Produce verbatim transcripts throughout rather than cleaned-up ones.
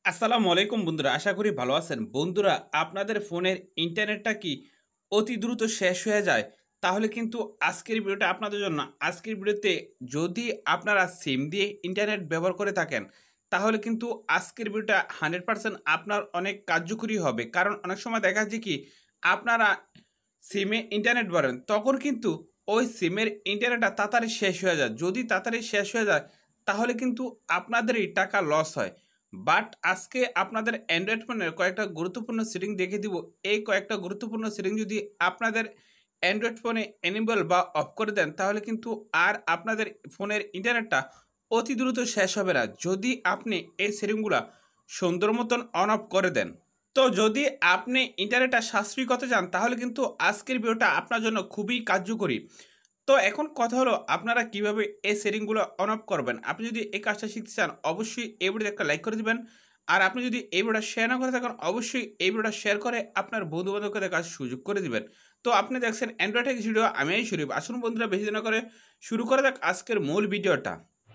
আসসালামু আলাইকুম বন্ধুরা, আশা করি ভালো আছেন। বন্ধুরা, আপনাদের ফোনের ইন্টারনেটটা কি অতি দ্রুত শেষ হয়ে যায়? তাহলে কিন্তু আজকের ভিডিওটা আপনাদের জন্য। আজকের ভিডিওতে যদি আপনারা সিম দিয়ে ইন্টারনেট ব্যবহার করে থাকেন, তাহলে কিন্তু আজকের ভিডিওটা একশো পার্সেন্ট আপনার অনেক কার্যকরী হবে। কারণ অনেক সময় দেখা যায় কি আপনারা সিমে ইন্টারনেট ভরেন, তখন কিন্তু ওই সিমের ইন্টারনেটটা তাড়াতাড়ি শেষ হয়ে যায়। যদি তাড়াতাড়ি শেষ হয়ে যায়, তাহলে কিন্তু আপনাদেরই টাকা লস হয়। বাট আজকে আপনাদের অ্যান্ড্রয়েড ফোনের কয়েকটা গুরুত্বপূর্ণ সেটিং দেখিয়ে দিব। এই কয়েকটা গুরুত্বপূর্ণ সেটিং যদি আপনাদের অ্যান্ড্রয়েড ফোনে এনেবল বা অফ করে দেন, তাহলে কিন্তু আর আপনাদের ফোনের ইন্টারনেটটা অতি দ্রুত শেষ হবে না, যদি আপনি এই সেটিংগুলা সুন্দর মতন অন অফ করে দেন। তো যদি আপনি ইন্টারনেটটা সাশ্রয়ী করতে চান, তাহলে কিন্তু আজকের ভিডিওটা আপনার জন্য খুবই কার্যকরী। তো এখন কথা হলো, আপনারা কিভাবে এই সেটিংগুলো অন অফ করবেন। আপনি যদি এই কাজটা শিখতে চান, অবশ্যই এই ভিডিওতে একটা লাইক করে দিবেন। আর আপনি যদি এই ভিডিওটা শেয়ার না করে থাকেন, অবশ্যই এই ভিডিওটা শেয়ার করে আপনার বন্ধু বান্ধবকে দেখার সুযোগ করে দিবেন। তো আপনি দেখছেন অ্যান্ড্রয়েড টেক ভিডিও, আমি এই শরীফ। আসুন বন্ধুরা, বেশি দিন না করে শুরু করে দেখ আজকের মূল ভিডিওটা।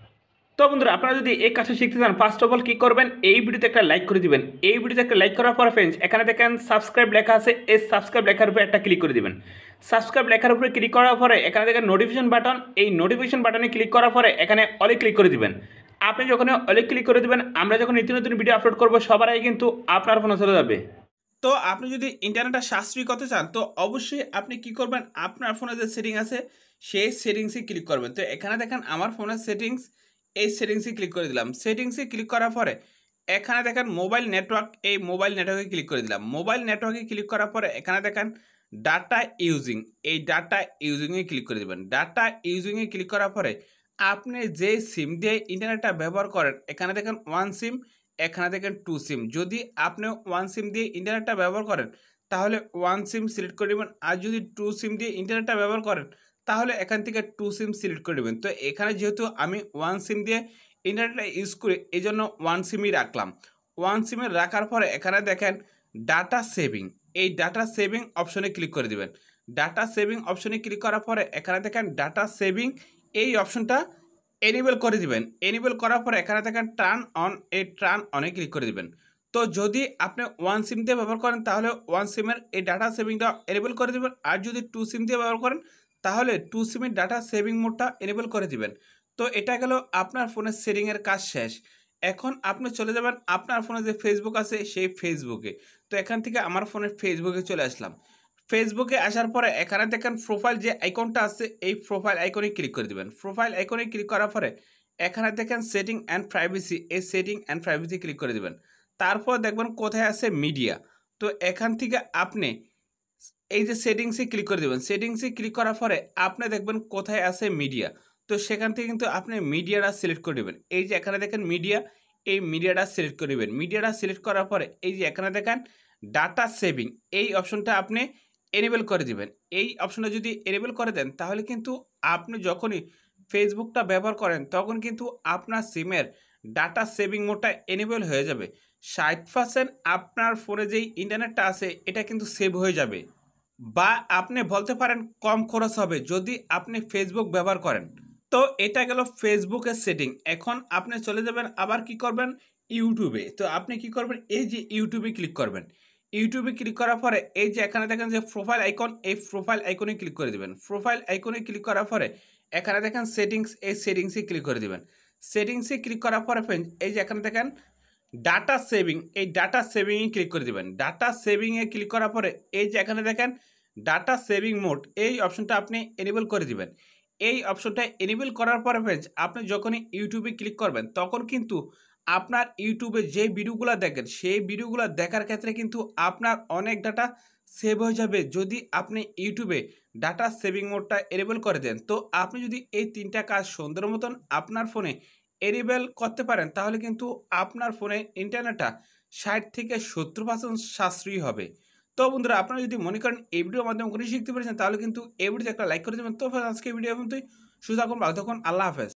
তো বন্ধুরা, আপনারা যদি এই কাজটা শিখতে চান, ফার্স্ট অফ অল কি করবেন, এই ভিডিওতে একটা লাইক করে দিবেন। এই ভিডিওতে একটা লাইক করার পরে ফ্রেন্ডস, এখানে দেখেন সাবস্ক্রাইব লেখা আছে, এই সাবস্ক্রাইব লেখার উপরে একটা ক্লিক করে দিবেন। সাবস্ক্রাইব লেখার উপরে ক্লিক করার পরে এখানে দেখেন নোটিফিকেশন বাটন, এই নোটিফিকেশন বাটনে ক্লিক করার পরে এখানে অলে ক্লিক করে দিবেন। আপনি যখন অলে ক্লিক করে দিবেন, আমরা যখন নিত্য নতুন ভিডিও আপলোড করবো, সবার আগে কিন্তু আপনার ফোনে চলে যাবে। তো আপনি যদি ইন্টারনেটটা সাশ্রয়ী করতে চান, তো অবশ্যই আপনি কি করবেন, আপনার ফোনে যে সেটিং আছে সেই সেটিংসে ক্লিক করবেন। তো এখানে দেখেন আমার ফোনের সেটিংস, এই সেটিংসে ক্লিক করে দিলাম। সেটিংসে ক্লিক করার পরে এখানে দেখেন মোবাইল নেটওয়ার্ক, এই মোবাইল নেটওয়ার্কে ক্লিক করে দিলাম। মোবাইল নেটওয়ার্কে ক্লিক করার পরে এখানে দেখেন ডাটা ইউজিং, এই ডাটা ইউজিংয়ে ক্লিক করে দেবেন। ডাটা ইউজিংয়ে ক্লিক করার পরে আপনি যে সিম দিয়ে ইন্টারনেটটা ব্যবহার করেন, এখানে দেখেন ওয়ান সিম, এখানে দেখেন টু সিম। যদি আপনি ওয়ান সিম দিয়ে ইন্টারনেটটা ব্যবহার করেন, তাহলে ওয়ান সিম সিলেক্ট করে দেবেন। আর যদি টু সিম দিয়ে ইন্টারনেটটা ব্যবহার করেন, তাহলে এখান থেকে টু সিম সিলেক্ট করে দেবেন। তো এখানে যেহেতু আমি ওয়ান সিম দিয়ে ইন্টারনেটটা ইউজ করি, এই জন্য ওয়ান সিমই রাখলাম। ওয়ান সিমে রাখার পরে এখানে দেখেন ডাটা সেভিং, এই ডাটা সেভিং অপশনে ক্লিক করে দেবেন। ডাটা সেভিং অপশনে ক্লিক করার পরে এখানে দেখেন ডাটা সেভিং, এই অপশনটা এনেবল করে দিবেন। এনেবল করার পরে এখানে দেখেন টার্ন অন, এই টার্ন অনে ক্লিক করে দিবেন। তো যদি আপনি ওয়ান সিম দিয়ে ব্যবহার করেন, তাহলে ওয়ান সিমের এই ডাটা সেভিংটা এনেবল করে দিবেন। আর যদি টু সিম দিয়ে ব্যবহার করেন, তাহলে টু সিমের ডাটা সেভিং মোডটা এনেবল করে দিবেন। তো এটা গেল আপনার ফোনের সেটিংয়ের কাজ শেষ। এখন আপনি চলে যাবেন আপনার ফোনে যে ফেসবুক আছে সেই ফেসবুকে। তো এখান থেকে আমার ফোনের ফেসবুকে চলে আসলাম। ফেসবুকে আসার পরে এখানে দেখেন প্রোফাইল যে আইকনটা আছে, এই প্রোফাইল আইকনে ক্লিক করে দিবেন। প্রোফাইল আইকনে ক্লিক করার পরে এখানে দেখেন সেটিং অ্যান্ড প্রাইভেসি, এই সেটিং অ্যান্ড প্রাইভেসি ক্লিক করে দিবেন। তারপর দেখবেন কোথায় আছে মিডিয়া। তো এখান থেকে আপনি এই যে সেটিংসে ক্লিক করে দেবেন। সেটিংসে ক্লিক করার পরে আপনি দেখবেন কোথায় আছে মিডিয়া। তো সেখান থেকে কিন্তু আপনি মিডিয়াটা সিলেক্ট করে দেবেন। এই যে এখানে দেখেন মিডিয়া, এই মিডিয়াটা সিলেক্ট করে দেবেন। মিডিয়াটা সিলেক্ট করার পরে এই যে এখানে দেখেন ডাটা সেভিং, এই অপশনটা আপনি এনেবল করে দিবেন। এই অপশনটা যদি এনেবল করে দেন, তাহলে কিন্তু আপনি যখনই ফেসবুকটা ব্যবহার করেন, তখন কিন্তু আপনার সিমের ডাটা সেভিং মোডটা এনেবল হয়ে যাবে। ষাট পার্সেন্ট আপনার ফোনে যেই ইন্টারনেটটা আছে এটা কিন্তু সেভ হয়ে যাবে। বা আপনি বলতে পারেন কম খরচ হবে যদি আপনি ফেসবুক ব্যবহার করেন। তো এটা গেল ফেসবুকের সেটিং। এখন আপনি চলে যাবেন, আবার কি করবেন, ইউটিউবে। তো আপনি কি করবেন, এই যে ইউটিউবে ক্লিক করবেন। ইউটিউবে ক্লিক করার পরে এই যে এখানে দেখেন যে প্রোফাইল আইকন, এই প্রোফাইল আইকনে ক্লিক করে দিবেন। প্রোফাইল আইকনে ক্লিক করার পরে এখানে দেখেন সেটিংস, এই সেটিংসে ক্লিক করে দিবেন। সেটিংসে ক্লিক করার পরে ফ্রেন্ড, এই যে এখানে দেখেন ডাটা সেভিং, এই ডাটা সেভিংয়ে ক্লিক করে দিবেন। ডাটা সেভিংয়ে ক্লিক করার পরে এই যে এখানে দেখেন ডাটা সেভিং মোড, এই অপশনটা আপনি এনেবল করে দিবেন। এই অপশনটা এনেবল করার পরে ফ্রেন্ডস, আপনি যখনই ইউটিউবে ক্লিক করবেন, তখন কিন্তু আপনার ইউটিউবে যে ভিডিওগুলো দেখেন, সেই ভিডিওগুলো দেখার ক্ষেত্রে কিন্তু আপনার অনেক ডাটা সেভ হয়ে যাবে, যদি আপনি ইউটিউবে ডাটা সেভিং মোডটা এনেবল করে দেন। তো আপনি যদি এই তিনটা কাজ সুন্দর মতন আপনার ফোনে এনেবল করতে পারেন, তাহলে কিন্তু আপনার ফোনে ইন্টারনেটটা ষাট থেকে সত্তর পার্সেন্ট সাশ্রয়ী হবে। তো বন্ধুরা, আপনারা যদি মনে করেন এই ভিডিওর মাধ্যমে কোনো শিখতে পেরেছেন, তাহলে কিন্তু এই ভিডিওতে একটা লাইক করে দেবেন। তো আজকে ভিডিও পর্যন্তই। সুস্থ থাকুন, ভালো থাকুন, আল্লাহ হাফেজ।